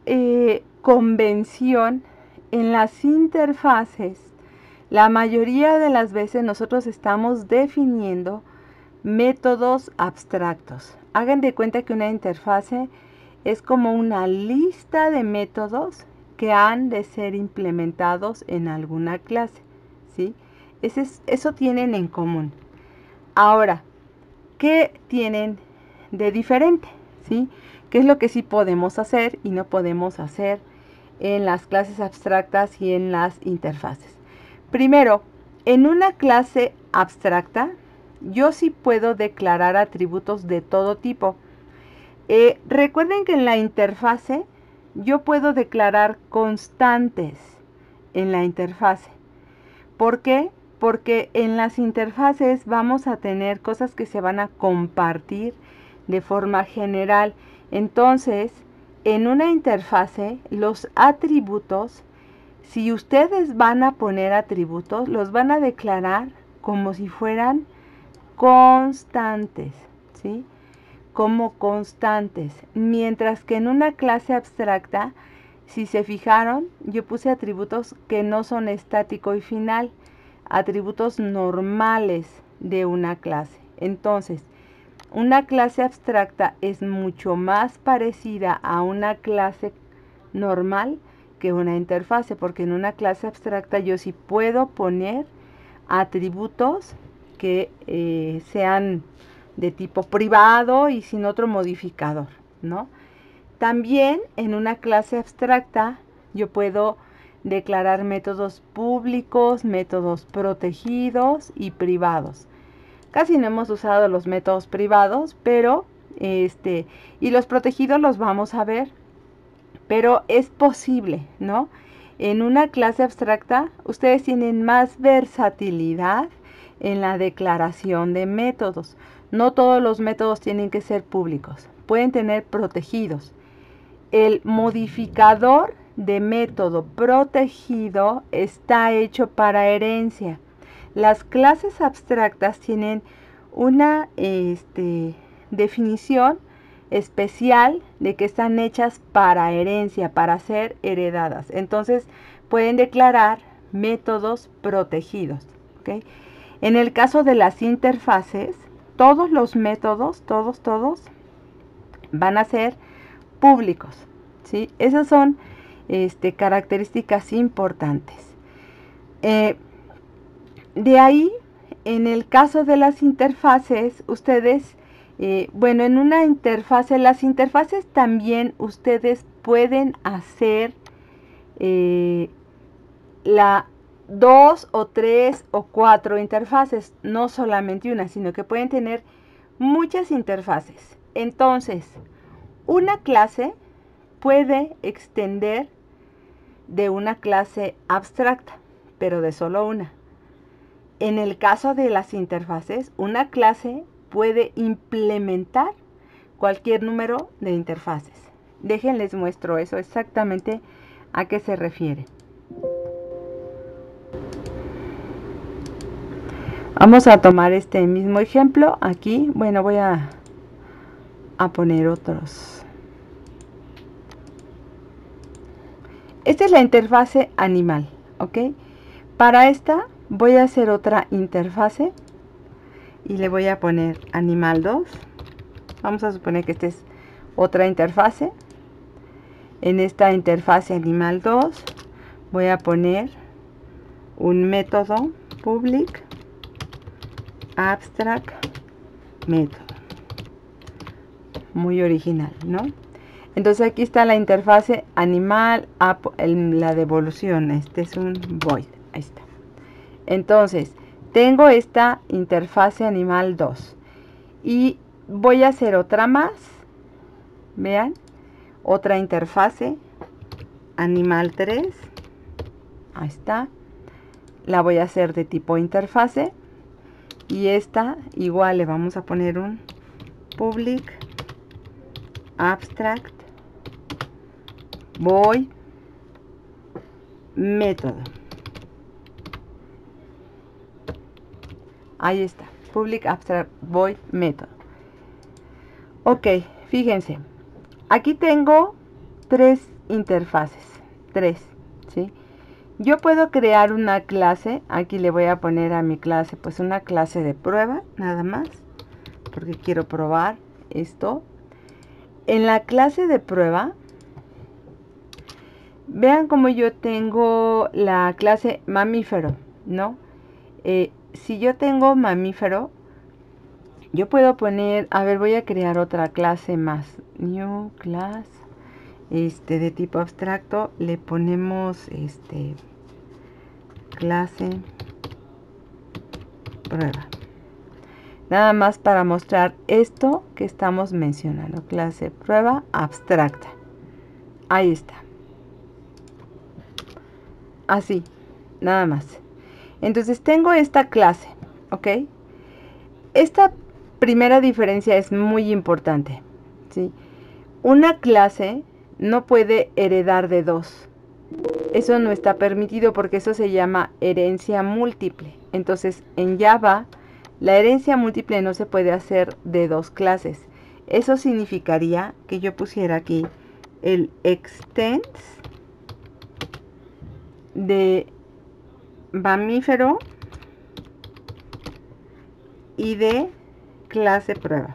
convención, en las interfaces, la mayoría de las veces nosotros estamos definiendo métodos abstractos. Hagan de cuenta que una interfase es como una lista de métodos que han de ser implementados en alguna clase, ¿sí? Eso tienen en común. Ahora, ¿qué tienen de diferente? ¿Sí? ¿Qué es lo que sí podemos hacer y no podemos hacer en las clases abstractas y en las interfaces? Primero, en una clase abstracta, yo sí puedo declarar atributos de todo tipo. Recuerden que en la interfase, yo puedo declarar constantes en la interfase. ¿Por qué? Porque en las interfaces vamos a tener cosas que se van a compartir de forma general. Entonces, en una interfase, los atributos, si ustedes van a poner atributos, los van a declarar como si fueran constantes, ¿sí? Como constantes. Mientras que en una clase abstracta, si se fijaron, yo puse atributos que no son estático y final, atributos normales de una clase. Entonces, una clase abstracta es mucho más parecida a una clase normal que una interfase, porque en una clase abstracta yo sí puedo poner atributos que sean de tipo privado y sin otro modificador, ¿no? También en una clase abstracta yo puedo declarar métodos públicos, métodos protegidos y privados. Casi no hemos usado los métodos privados, pero y los protegidos los vamos a ver, pero es posible, ¿no? En una clase abstracta ustedes tienen más versatilidad en la declaración de métodos. No todos los métodos tienen que ser públicos, pueden tener protegidos. El modificador de método protegido está hecho para herencia. Las clases abstractas tienen una definición especial de que están hechas para herencia, para ser heredadas. Entonces pueden declarar métodos protegidos, ¿okay? En el caso de las interfaces, todos los métodos, todos van a ser públicos, ¿sí? Esas son características importantes. De ahí, en el caso de las interfaces, ustedes, bueno, en una interfase, las interfaces también ustedes pueden hacer la 2 o 3 o 4 interfaces, no solamente una, sino que pueden tener muchas interfaces. Entonces, una clase puede extender de una clase abstracta, pero de solo una. En el caso de las interfaces, una clase puede implementar cualquier número de interfaces. Déjenles muestro eso exactamente a qué se refiere. Vamos a tomar este mismo ejemplo aquí. Bueno, voy a poner otros. Esta es la interfase animal, ¿ok? Para esta voy a hacer otra interfase y le voy a poner animal 2. Vamos a suponer que esta es otra interfase. En esta interfase animal 2 voy a poner un método public abstract método. Muy original, ¿no? Entonces aquí está la interfase animal, la devolución. Este es un void. Ahí está. Entonces, tengo esta interfase animal 2. Y voy a hacer otra más. Vean. Otra interfase animal 3. Ahí está. La voy a hacer de tipo interfase. Y esta igual le vamos a poner un public abstract void método. Ahí está, public abstract void método. Ok, fíjense, aquí tengo 3 interfaces, 3, ¿sí? Yo puedo crear una clase, aquí le voy a poner a mi clase pues una clase de prueba, nada más, porque quiero probar esto. En la clase de prueba, vean como yo tengo la clase mamífero, ¿no? Si yo tengo mamífero, yo puedo poner, a ver, voy a crear otra clase más. New class, de tipo abstracto, le ponemos, clase prueba. Nada más para mostrar esto que estamos mencionando, clase prueba abstracta. Ahí está. Así, nada más. Entonces tengo esta clase, ¿ok? Esta primera diferencia es muy importante, ¿sí? Una clase no puede heredar de 2. Eso no está permitido porque eso se llama herencia múltiple. Entonces, en Java, la herencia múltiple no se puede hacer de 2 clases. Eso significaría que yo pusiera aquí el extends de mamífero y de clase prueba.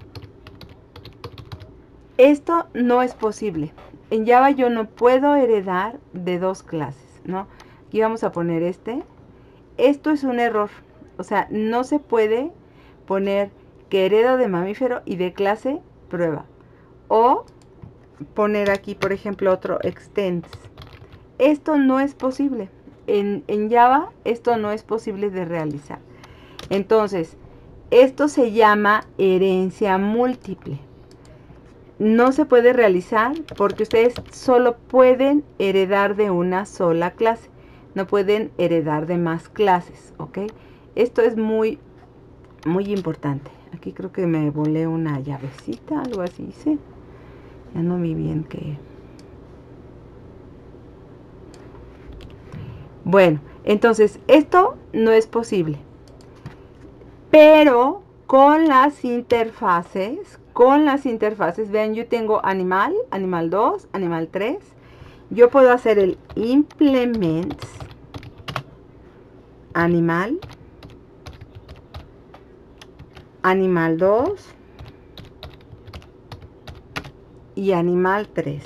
Esto no es posible. En Java yo no puedo heredar de 2 clases, ¿no? Aquí vamos a poner Esto es un error. O sea, no se puede poner que heredo de mamífero y de clase prueba. O poner aquí, por ejemplo, otro extends. Esto no es posible. En Java esto no es posible de realizar. Entonces, esto se llama herencia múltiple. No se puede realizar porque ustedes solo pueden heredar de una sola clase. No pueden heredar de más clases, ¿ok? Esto es muy, muy importante. Aquí creo que me volé una llavecita, algo así hice. Ya no vi bien qué. Bueno, entonces esto no es posible. Pero con las interfaces, vean, yo tengo animal, animal 2, animal 3. Yo puedo hacer el implements animal, animal 2 y animal 3.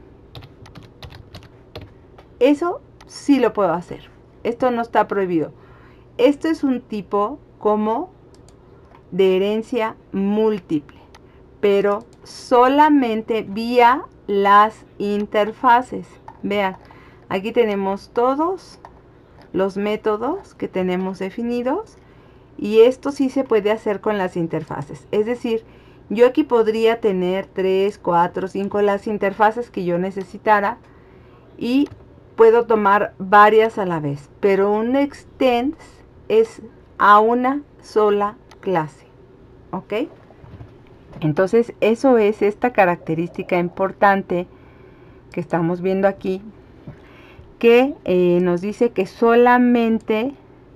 Eso sí lo puedo hacer. Esto no está prohibido. Esto es un tipo como de herencia múltiple, pero solamente vía las interfaces. Vean, aquí tenemos todos los métodos que tenemos definidos y esto sí se puede hacer con las interfaces. Es decir, yo aquí podría tener 3, 4, 5 las interfaces que yo necesitara y puedo tomar varias a la vez, pero un extends es a una sola clase, ¿ok? Entonces eso es esta característica importante que estamos viendo aquí, que nos dice que solamente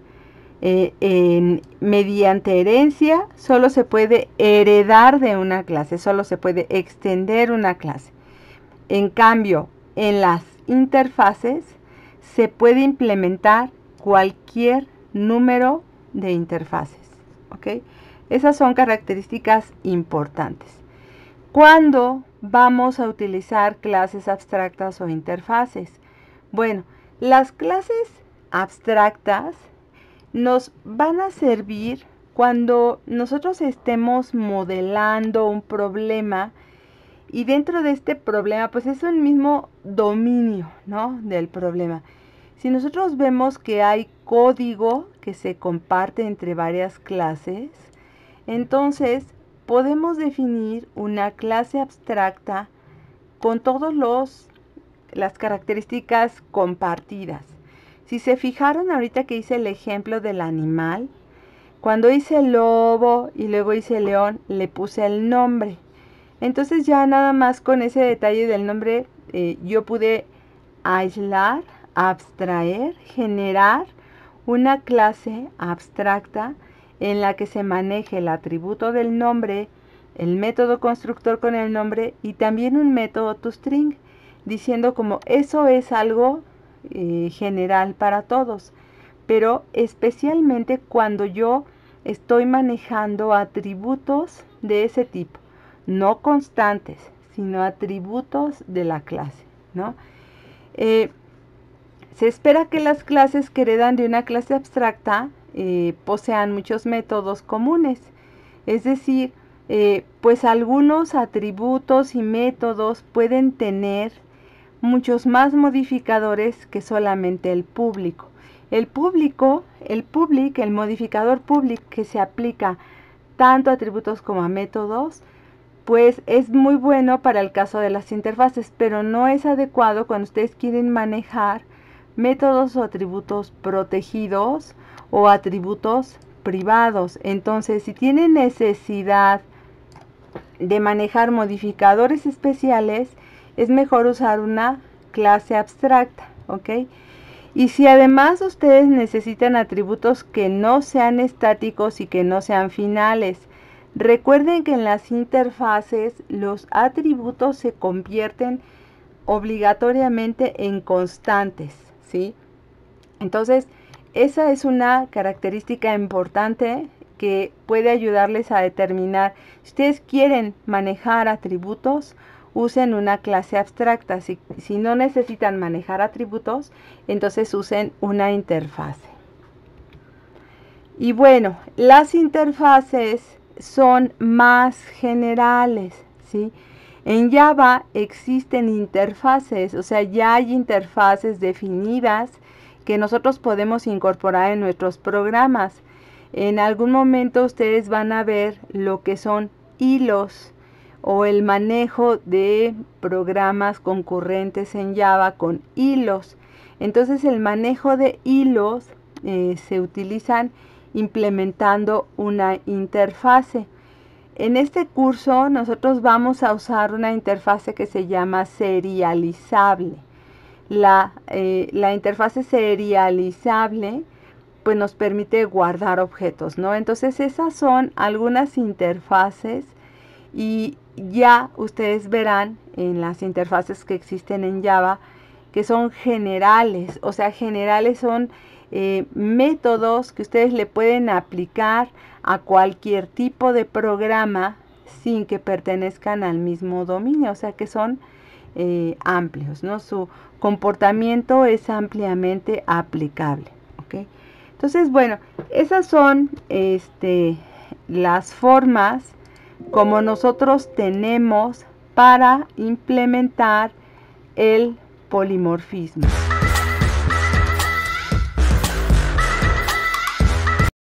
mediante herencia solo se puede heredar de una clase, solo se puede extender una clase. En cambio, en las interfaces se puede implementar cualquier número de interfaces, ¿ok? Esas son características importantes. ¿Cuándo vamos a utilizar clases abstractas o interfaces? Bueno, las clases abstractas nos van a servir cuando nosotros estemos modelando un problema y dentro de este problema pues es un mismo dominio, ¿no?, del problema. Si nosotros vemos que hay código que se comparte entre varias clases, entonces podemos definir una clase abstracta con todas las características compartidas. Si se fijaron ahorita que hice el ejemplo del animal, cuando hice lobo y luego hice león, le puse el nombre. Entonces ya nada más con ese detalle del nombre yo pude aislar, abstraer, generar una clase abstracta en la que se maneje el atributo del nombre, el método constructor con el nombre y también un método toString, diciendo como eso es algo general para todos, pero especialmente cuando yo estoy manejando atributos de ese tipo, no constantes, sino atributos de la clase, ¿no? Se espera que las clases que heredan de una clase abstracta posean muchos métodos comunes, es decir, pues algunos atributos y métodos pueden tener muchos más modificadores que solamente el público. El modificador public que se aplica tanto a atributos como a métodos, pues es muy bueno para el caso de las interfaces, pero no es adecuado cuando ustedes quieren manejar métodos o atributos protegidos o atributos privados. Entonces, si tienen necesidad de manejar modificadores especiales, es mejor usar una clase abstracta, ¿ok? Y si además ustedes necesitan atributos que no sean estáticos y que no sean finales, recuerden que en las interfaces los atributos se convierten obligatoriamente en constantes, ¿sí? Entonces, esa es una característica importante que puede ayudarles a determinar. Si ustedes quieren manejar atributos, usen una clase abstracta. Si no necesitan manejar atributos, entonces usen una interfase. Y bueno, las interfaces son más generales, ¿sí? En Java existen interfaces, o sea, ya hay interfaces definidas que nosotros podemos incorporar en nuestros programas. En algún momento ustedes van a ver lo que son hilos o el manejo de programas concurrentes en Java con hilos. Entonces el manejo de hilos se utilizan implementando una interfase. En este curso nosotros vamos a usar una interfase que se llama serializable. La interfase serializable pues nos permite guardar objetos, ¿no? Entonces esas son algunas interfaces y ya ustedes verán en las interfaces que existen en Java que son generales, o sea, generales son métodos que ustedes le pueden aplicar a cualquier tipo de programa sin que pertenezcan al mismo dominio, o sea que son amplios, ¿no? Su comportamiento es ampliamente aplicable, ¿ok? Entonces, bueno, esas son las formas como nosotros tenemos para implementar el polimorfismo.